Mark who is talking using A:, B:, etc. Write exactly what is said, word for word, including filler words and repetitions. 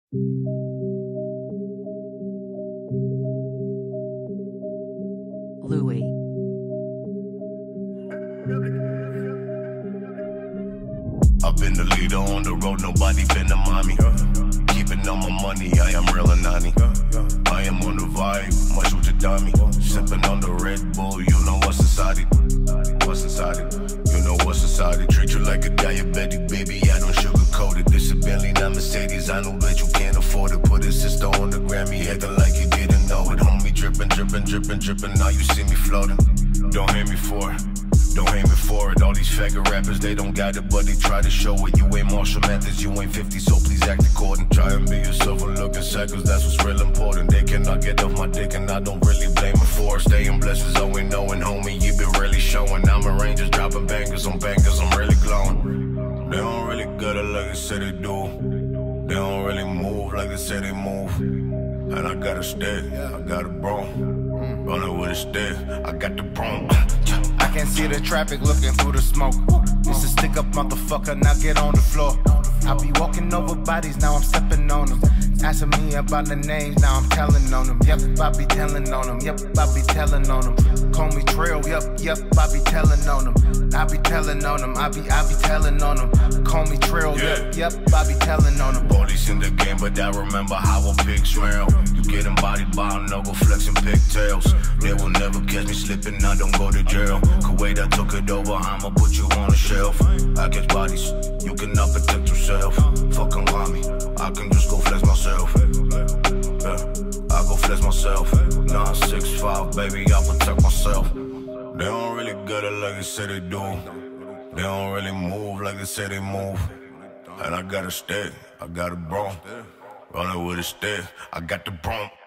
A: Louis.
B: I've been the leader on the road, nobody been the mommy. Keeping on my money, I am real Anani. I am on the vibe, my shooter dummy. Sipping on the Red Bull, you know what's inside it. What's inside it? You know what's inside it. Treat you like a diabetic, baby, I don't sugarcoat it. This a Bentley, not Mercedes, I know that you can't afford it. Put a sister on the Grammy, acting like you didn't know it. Homie dripping, dripping, dripping, dripping, now you see me floating. Don't hate me for it. Don't hate me for it. All these faggot rappers, they don't got it, but they try to show it. You ain't Marshall Mathers, you ain't fifty, so please act according. Try and be yourself and look inside, cause that's what's real important. They cannot get off my dick and I don't really blame them for it. Staying blessed is all we know, and homie, you been really showing. I'm a ranger dropping bangers on bangers, I'm really glowing. They don't really get it like they say they do. They don't really move like they say they move. And I got a stick, I got a broom. Running with a stick, I got the broom.
C: I can see the traffic looking through the smoke. This a stick up motherfucker, now get on the floor. I be walking over bodies, now I'm stepping on them. Asking me about the names, now I'm telling on them. Yep, I be telling on them. Yep, I be telling on them. Call me Trail, yep, yep, I be telling on them. I be telling on them, I be, I be telling on them. Call me Trail, yep, yep, I be telling on them.
B: Bodies in the game, but I remember how a pig smell. You getting bodied by a knuckle flexing pigtails. They will never catch me slipping, I don't go to jail. Kuwait, I took it over, I'ma put you on the shelf. I catch bodies, you cannot protect yourself. Fucking lie me, I can just go flex myself. Yeah, I go flex myself. nine six five, baby, I protect myself. They don't really get it like they say they do. They don't really move like they say they move. And I got a stick, I got a broom. Running with a stick, I got the broom.